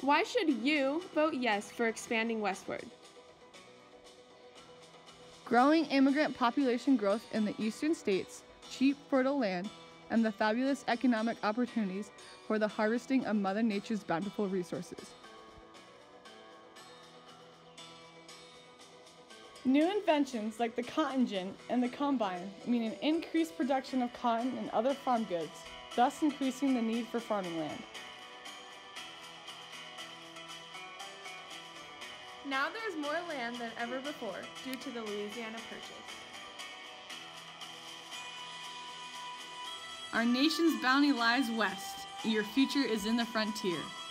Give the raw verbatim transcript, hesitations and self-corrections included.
Why should you vote yes for expanding westward? Growing immigrant population growth in the eastern states, cheap, fertile land, and the fabulous economic opportunities for the harvesting of Mother Nature's bountiful resources. New inventions like the cotton gin and the combine mean an increased production of cotton and other farm goods, thus increasing the need for farming land. Now there is more land than ever before due to the Louisiana Purchase. Our nation's bounty lies west. Your future is in the frontier.